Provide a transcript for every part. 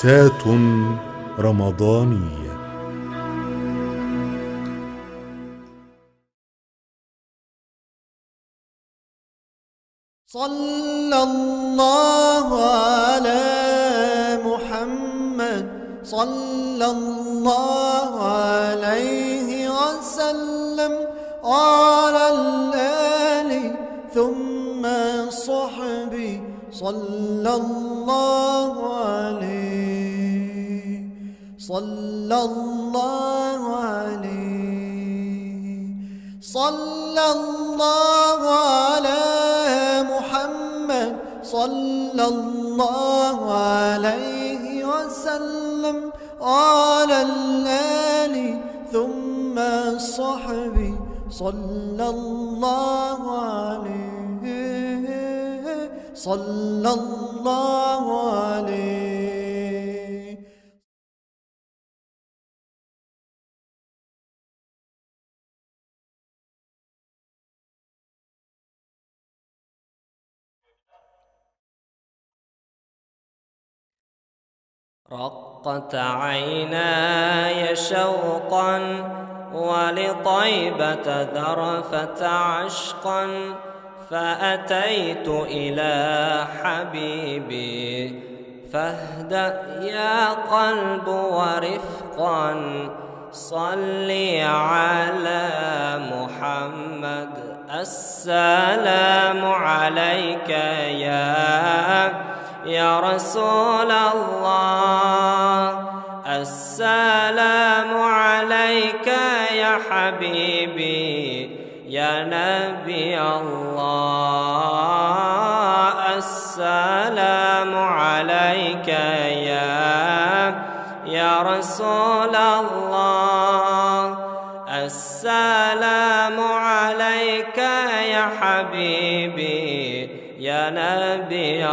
لمسات رمضانية. صلى الله على محمد صلى الله عليه وسلم على الآل ثم صحبي صلى الله عليه صلى الله عليه صلى الله على محمد صلى الله عليه وسلم على الآل ثم صحبي صلى الله عليه صلى الله عليه. رقت عيناي شوقا ولطيبة ذرفت عشقا فأتيت إلى حبيبي فاهدأ يا قلب ورفقا صلي على محمد السلام عليك يا رسول الله السلام عليك يا حبيبي يا نبي الله السلام عليك يا رسول الله السلام عليك يا حبيبي يا نبي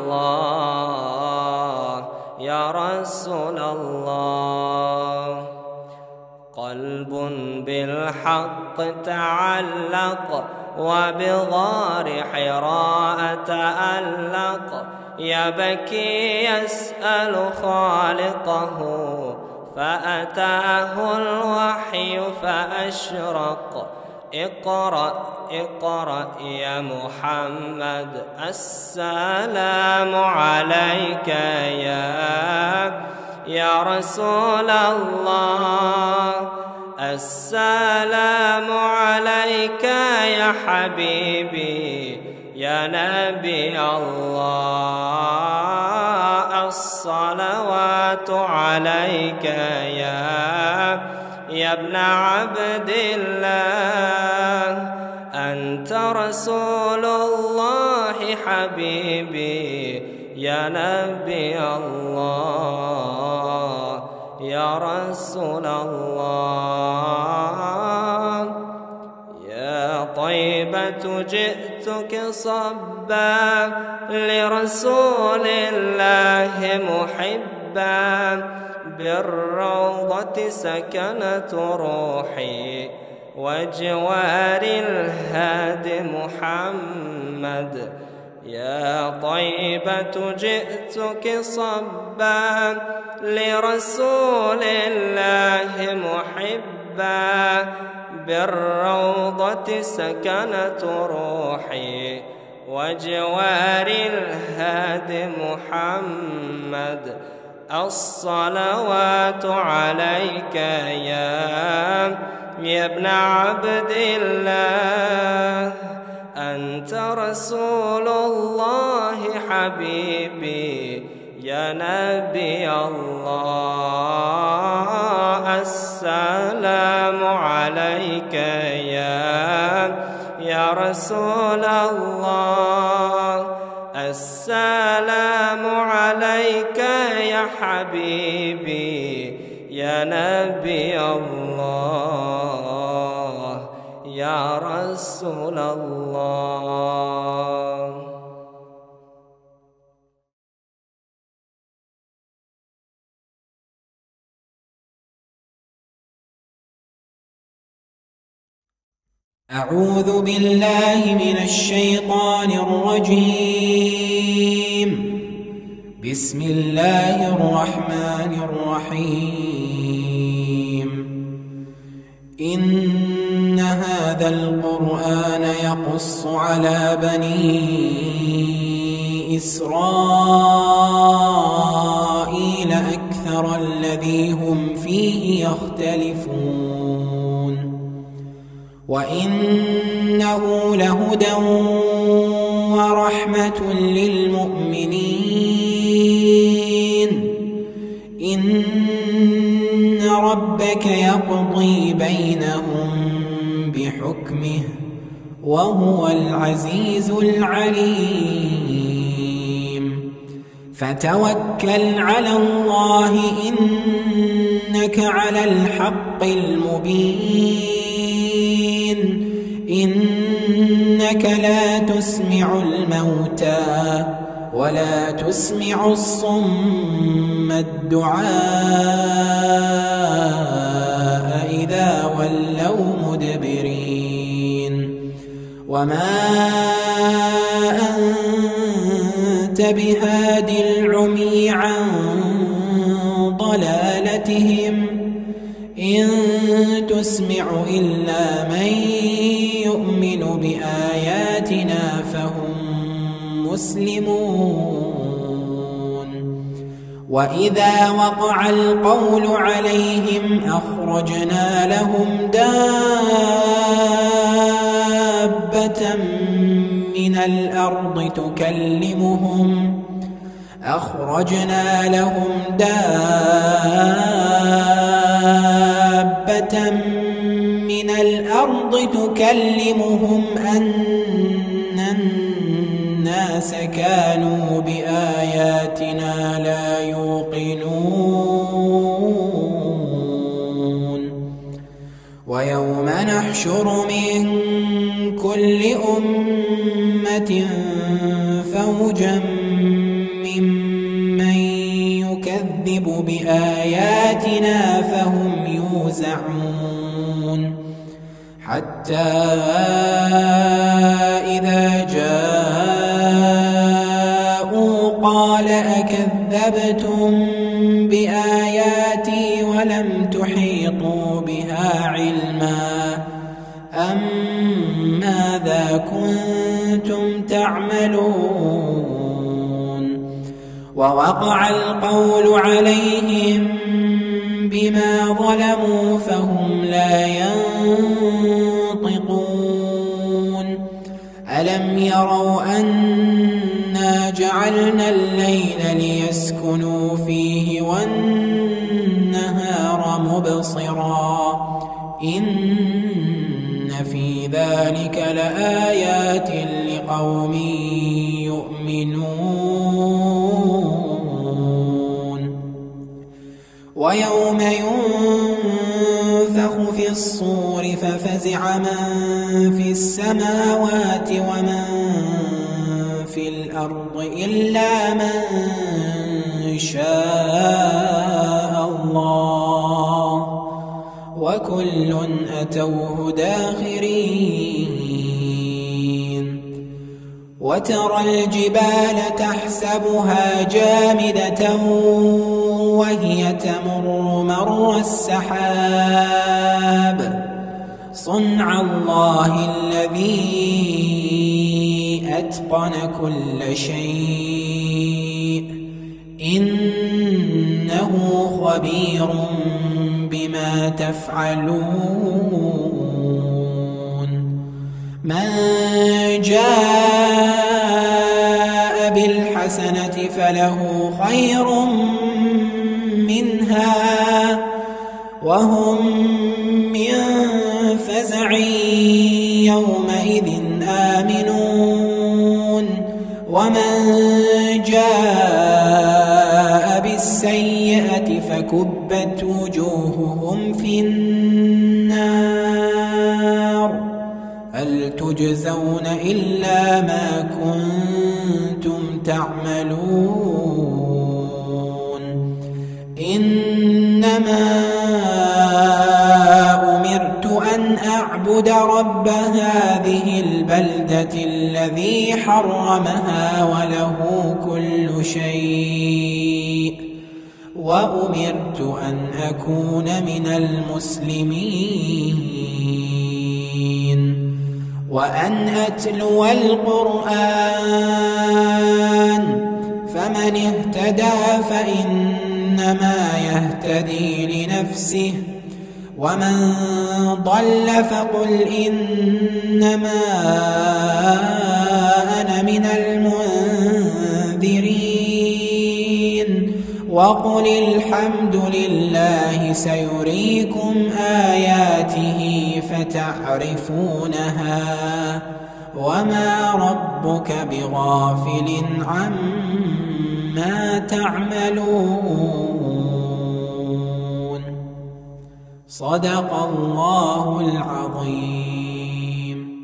الله يا رسول الله. قلب بالحق تعلق وبغار حراء تألق يبكي يسأل خالقه فأتاه الوحي فأشرق اقرأ اقرأ يا محمد السلام عليك يا رسول الله السلام عليك يا حبيبي يا نبي الله الصلوات عليك يا ابن عبد الله أنت رسول الله حبيبي يا نبي الله يا رسول الله. يا طيبة جئتك صبا لرسول الله محبا بالروضة سكنت روحي وجوار الهادي محمد. يا طيبة جئتك صبا لرسول الله محبا بالروضة سكنت روحي وجوار الهادي محمد. الصلوات عليك يا ابن عبد الله أنت رسول الله حبيبي يا نبي الله السلام عليك يا رسول الله السلام عليك يا حبيبي يا نبي الله يا رسول الله. أعوذ بالله من الشيطان الرجيم. بسم الله الرحمن الرحيم إن هذا القرآن يقص على بني إسرائيل أكثر الذي هم فيه يختلفون وإنه لهدى ورحمة للمؤمنين إن ربك يقضي بينهم بحكمه وهو العزيز العليم فتوكل على الله إنك على الحق المبين إنك لا تسمع الموتى ولا تسمع الصم الدعاء إذا ولوا مدبرين وما أنت بهاد العمي عن ضلالتهم إن تسمع إلا من يؤمن بآياتنا فهم مسلمون وإذا وقع القول عليهم أخرجنا لهم دابة من الأرض تكلمهم أن الناس كانوا بآياتنا لا يوقنون ويوم نحشر من كل أمة فوجا ممن يكذب بآياتنا فهم يوزعون حتى إذا جاءوا قال أكذبتم بآياتي ولم تحيطوا بها علما أم ماذا كنتم تعملون ووقع القول عليهم بما ظلموا فهم لا ينطقون ألم يروا أنا جعلنا الليل ليسكنوا فيه والنهار مبصرا إن في ذلك لآيات لقوم يؤمنون ويوم ينفخ في الصور ففزع من في السماوات ومن في الأرض إلا من شاء الله وكل أتوه داخرين وترى الجبال تحسبها جامدة وهي تمر مر السحاب صنع الله الذي أتقن كل شيء إنه خبير بما تفعلون من جاء بالحسنة فله خير منها وهم من فزع يومئذ آمنون ومن جاء بالسيئة فكبت وجوههم في النار هل تجزون إلا ما كنتم تعملون إنما أمرت أن نعبد رب هذه البلدة الذي حرمها وله كل شيء وأمرت أن أكون من المسلمين وأن أتلو القرآن فمن اهتدى فإنما يهتدي لنفسه ومن ضل فقل إنما أنا من المنذرين وقل الحمد لله سيريكم آياته فتعرفونها وما ربك بغافل عما تعملون صدق الله العظيم.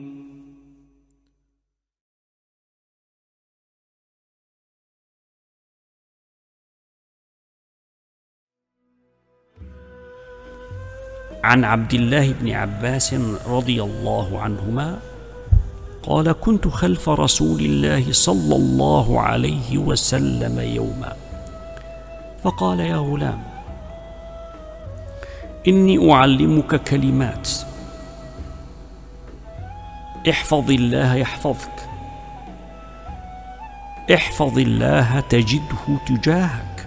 عن عبد الله بن عباس رضي الله عنهما قال: كنت خلف رسول الله صلى الله عليه وسلم يوما فقال: يا غلام، إني أعلمك كلمات، احفظ الله يحفظك، احفظ الله تجده تجاهك،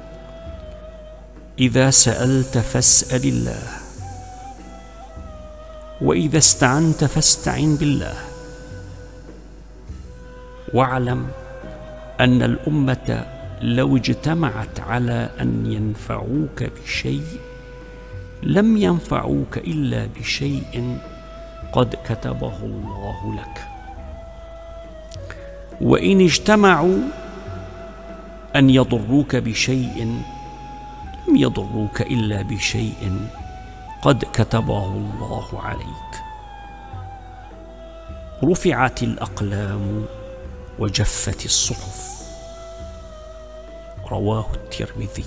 إذا سألت فاسأل الله، وإذا استعنت فاستعن بالله، واعلم أن الأمة لو اجتمعت على أن ينفعوك بشيء لم ينفعوك إلا بشيء قد كتبه الله لك، وإن اجتمعوا أن يضروك بشيء لم يضروك إلا بشيء قد كتبه الله عليك. رفعت الأقلام وجفت الصحف. رواه الترمذي.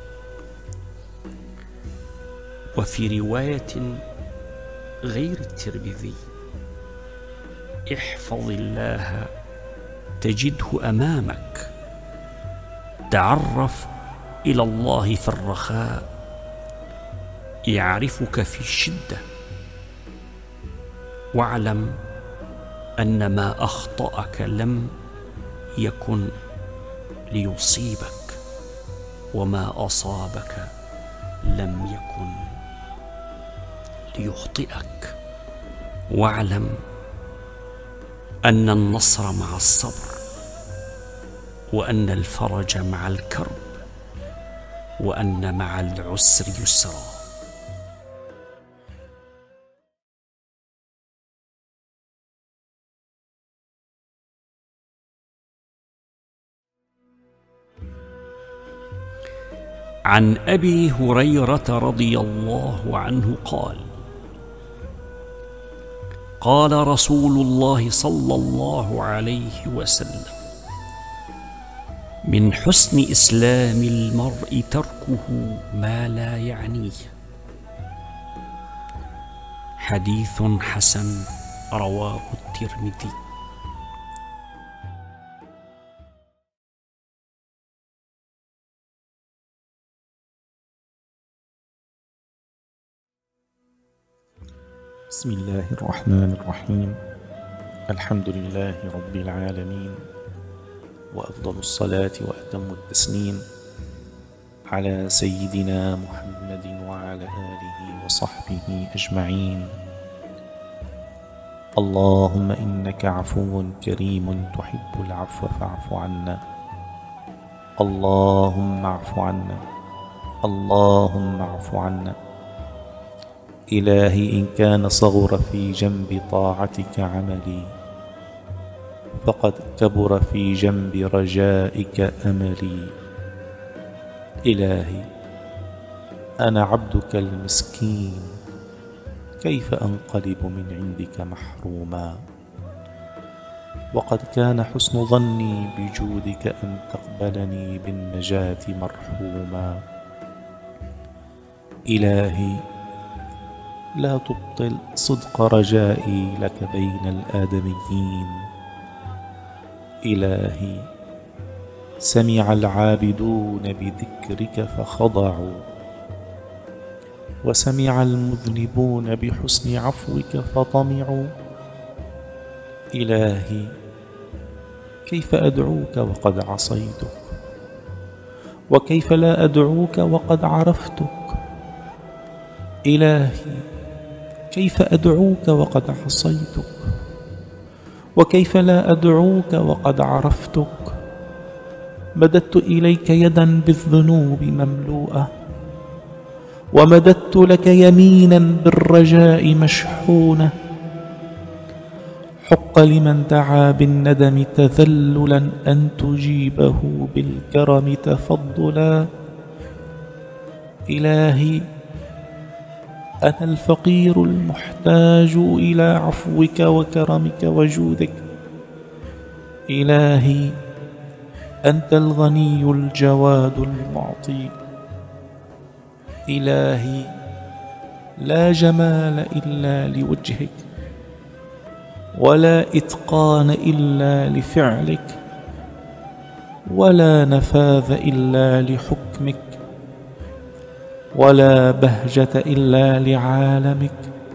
وفي رواية غير الترمذي: احفظ الله تجده أمامك، تعرف إلى الله في الرخاء يعرفك في الشدة، واعلم أن ما أخطأك لم يكن ليصيبك، وما أصابك لم يكن ليخطئك، واعلم أن النصر مع الصبر، وأن الفرج مع الكرب، وأن مع العسر يسرا. عن أبي هريرة رضي الله عنه قال: قال رسول الله صلى الله عليه وسلم: من حسن إسلام المرء تركه ما لا يعنيه. حديث حسن. رواه الترمذي. بسم الله الرحمن الرحيم. الحمد لله رب العالمين، وأفضل الصلاة وأتم التسليم على سيدنا محمد وعلى آله وصحبه أجمعين. اللهم إنك عفو كريم تحب العفو فاعف عنا. اللهم اعف عنا، اللهم اعف عنا. إلهي إن كان صغر في جنب طاعتك عملي، فقد كبر في جنب رجائك أملي. إلهي أنا عبدك المسكين، كيف أنقلب من عندك محروما؟ وقد كان حسن ظني بجودك أن تقبلني بالنجاة مرحوما. إلهي لا تبطل صدق رجائي لك بين الآدميين. إلهي سمع العابدون بذكرك فخضعوا، وسمع المذنبون بحسن عفوك فطمعوا. إلهي كيف أدعوك وقد عصيتك، وكيف لا أدعوك وقد عرفتك. إلهي كيف أدعوك وقد عصيتك، وكيف لا أدعوك وقد عرفتك. مددت إليك يدا بالذنوب مملوءة، ومددت لك يمينا بالرجاء مشحونة. حق لمن دعا بالندم تذللا أن تجيبه بالكرم تفضلا. إلهي أنا الفقير المحتاج إلى عفوك وكرمك وجودك. إلهي أنت الغني الجواد المعطي. إلهي لا جمال إلا لوجهك، ولا إتقان إلا لفعلك، ولا نفاذ إلا لحكمك، ولا بهجة إلا لعالمك.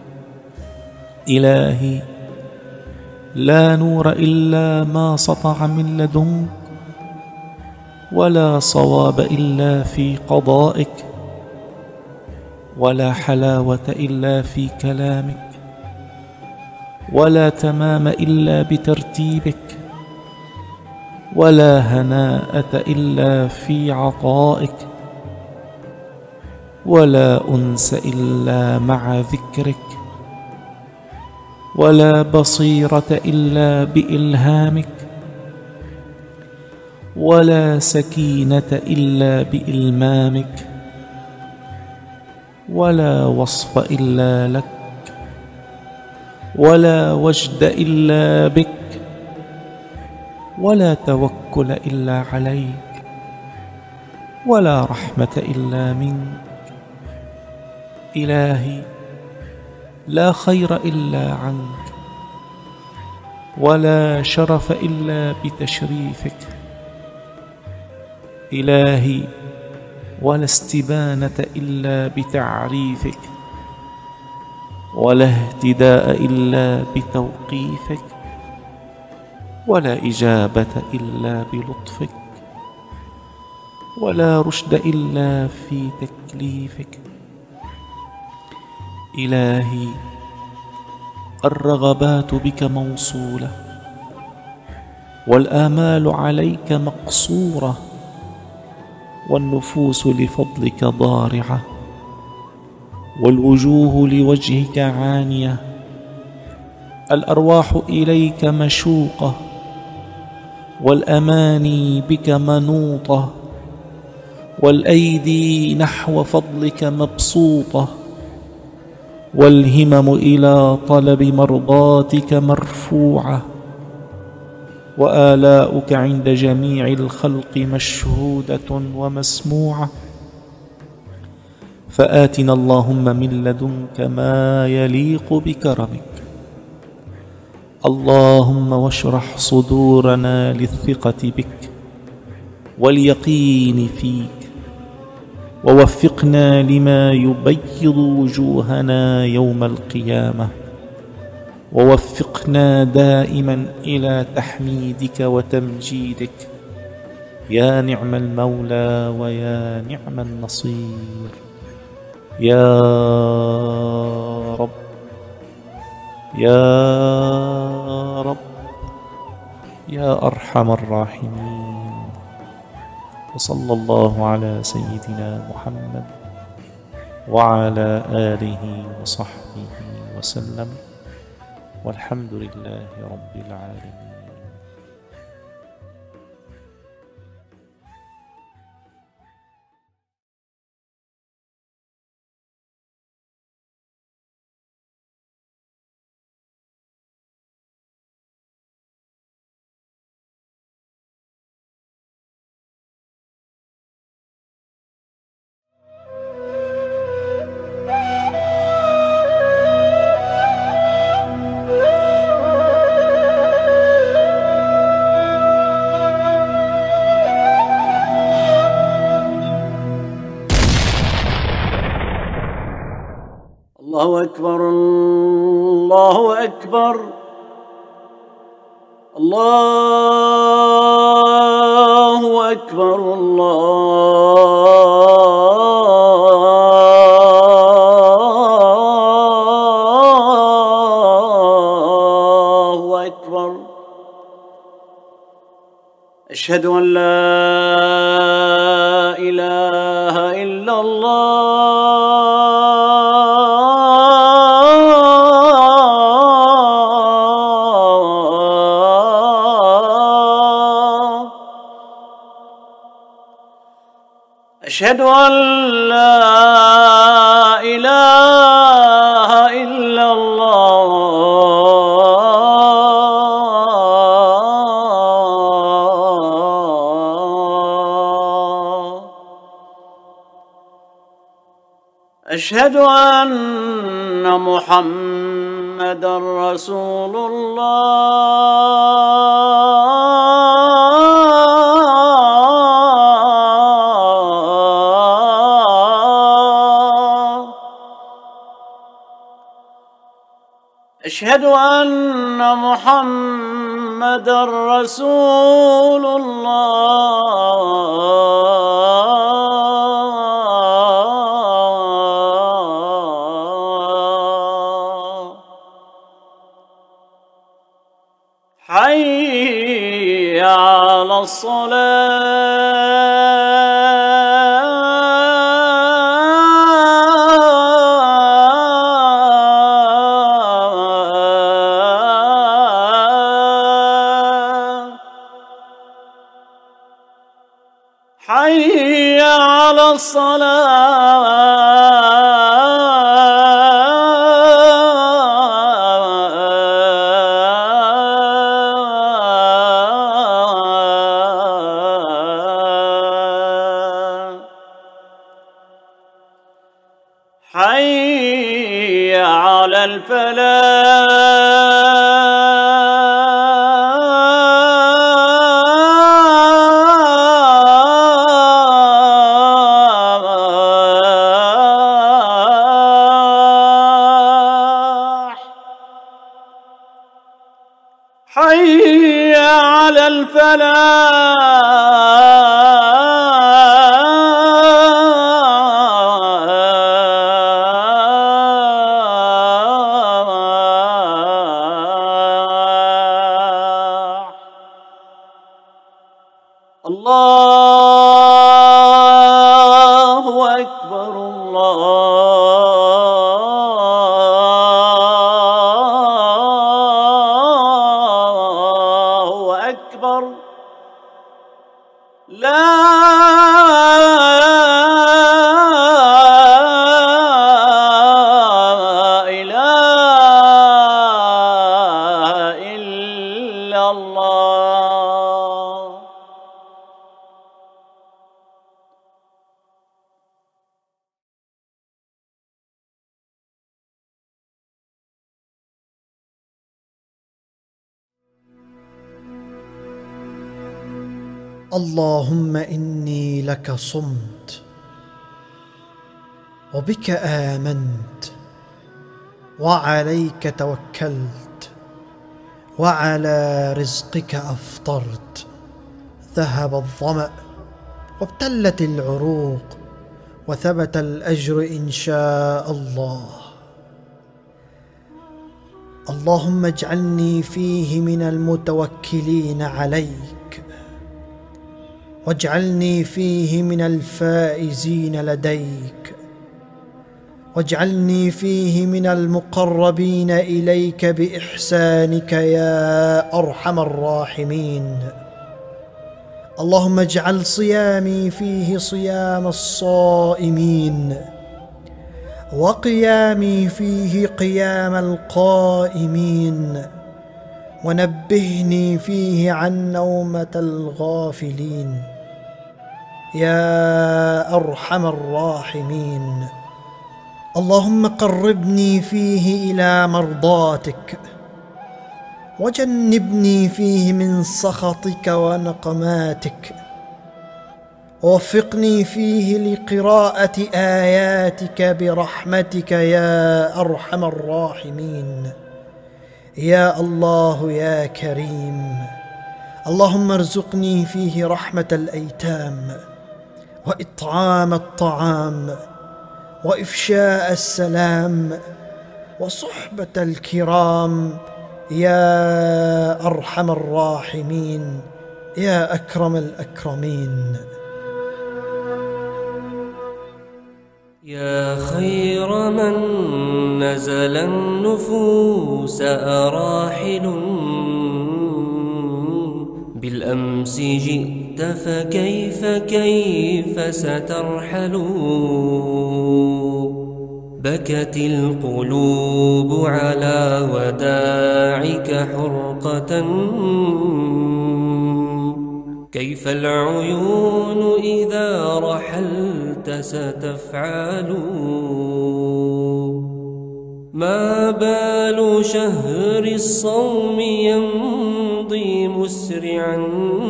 إلهي لا نور إلا ما سطع من لدنك، ولا صواب إلا في قضائك، ولا حلاوة إلا في كلامك، ولا تمام إلا بترتيبك، ولا هناءة إلا في عطائك، ولا أنس إلا مع ذكرك، ولا بصيرة إلا بإلهامك، ولا سكينة إلا بإلمامك، ولا وصف إلا لك، ولا وجد إلا بك، ولا توكل إلا عليك، ولا رحمة إلا منك. إلهي لا خير إلا عنك، ولا شرف إلا بتشريفك. إلهي ولا استبانة إلا بتعريفك، ولا اهتداء إلا بتوقيفك، ولا إجابة إلا بلطفك، ولا رشد إلا في تكليفك. إلهي الرغبات بك موصولة، والآمال عليك مقصورة، والنفوس لفضلك ضارعة، والوجوه لوجهك عانية، الأرواح إليك مشوقة، والأماني بك منوطة، والأيدي نحو فضلك مبسوطة، والهمم إلى طلب مرضاتك مرفوعة، وآلاؤك عند جميع الخلق مشهودة ومسموعة. فآتنا اللهم من لدنك ما يليق بكرمك. اللهم واشرح صدورنا للثقة بك واليقين فيك، ووفقنا لما يبيض وجوهنا يوم القيامة، ووفقنا دائما إلى تحميدك وتمجيدك. يا نعم المولى ويا نعم النصير. يا رب يا رب يا أرحم الراحمين. وصلى الله على سيدنا محمد وعلى آله وصحبه وسلم، والحمد لله رب العالمين. الله أكبر الله أكبر الله أكبر الله أكبر. أشهد أن لا إله إلا الله. أشهد أن لا إله إلا الله. أشهد أن محمدًا رسول الله. أشهد أن محمدًا رسول الله. حي على الصلاة. حي على الصلاة. حي على الفلاح. حي على الفلاح. الله أكبر الله أكبر. لا إله إلا الله. اللهم إني لك صمت وبك آمنت وعليك توكلت وعلى رزقك أفطرت. ذهب الظمأ وابتلت العروق وثبت الأجر إن شاء الله. اللهم اجعلني فيه من المتوكلين عليك، واجعلني فيه من الفائزين لديك، واجعلني فيه من المقربين إليك بإحسانك يا أرحم الراحمين. اللهم اجعل صيامي فيه صيام الصائمين، وقيامي فيه قيام القائمين، ونبهني فيه عن نومة الغافلين يا أرحم الراحمين. اللهم قربني فيه إلى مرضاتك، وجنبني فيه من سخطك ونقماتك، ووفقني فيه لقراءة آياتك برحمتك يا أرحم الراحمين. يا الله يا كريم، اللهم ارزقني فيه رحمة الأيتام وإطعام الطعام وإفشاء السلام وصحبة الكرام يا أرحم الراحمين يا أكرم الأكرمين. يا خير من نزل النفوس أراحل، بالأمس جئت فكيف سترحل؟ بكت القلوب على وداعك حرقة، كيف العيون إذا رحلت ستفعل؟ ما بال شهر الصوم يمضي مسرعا،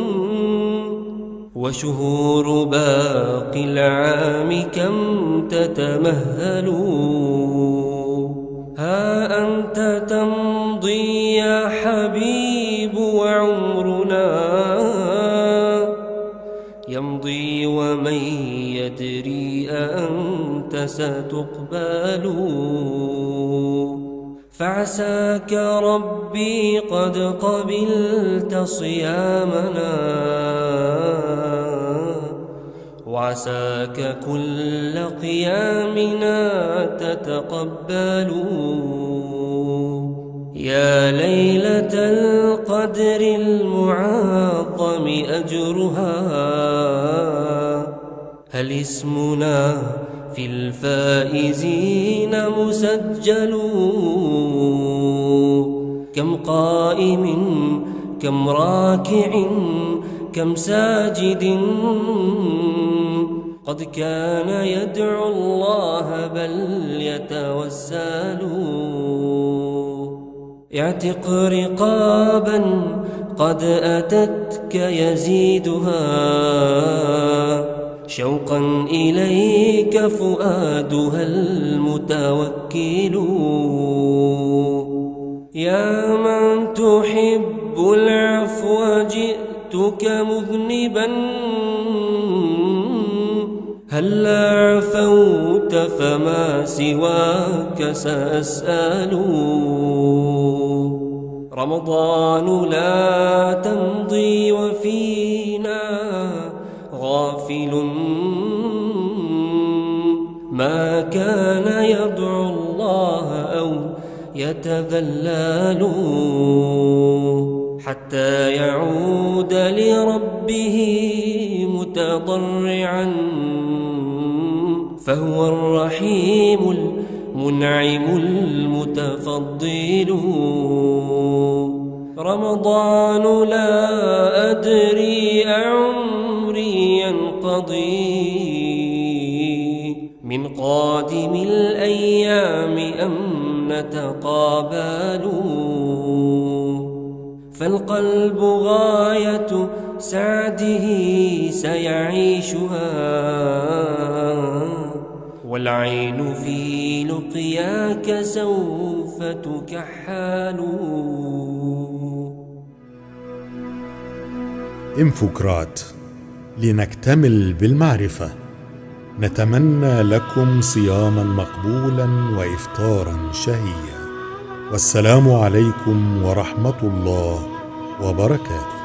وشهور باقي العام كم تتمهل؟ ها أنت تمضي يا حبيب وعمرنا يمضي، ومن يدري أنت ستقبل؟ فعساك ربي قد قبلت صيامنا، وعساك كل قيامنا تتقبل. يا ليلة القدر المعظم أجرها، هل اسمنا في الفائزين مسجل؟ كم قائم كم راكع كم ساجد، قد كان يدعو الله بل يتوسل. اعتق رقابا قد أتتك يزيدها، شوقا إليك فؤادها المتوكل. يا من تحب العفو جئتك مذنبا، هلا عفوت فما سواك سأسأل. رمضان لا تمضي وفينا غافل، ما كان يدعو الله أو يتذلل، حتى يعود لربه متضرعا، فهو الرحيم المنعم المتفضل. رمضان لا أدري أعمري ينقضي من قادم الأيام أم نتقابل، فالقلب غاية سعده سيعيشها، والعين في لقياك سوف تكحل. انفوكرات لنكتمل بالمعرفة. نتمنى لكم صياما مقبولا وإفطارا شهيا، والسلام عليكم ورحمة الله وبركاته.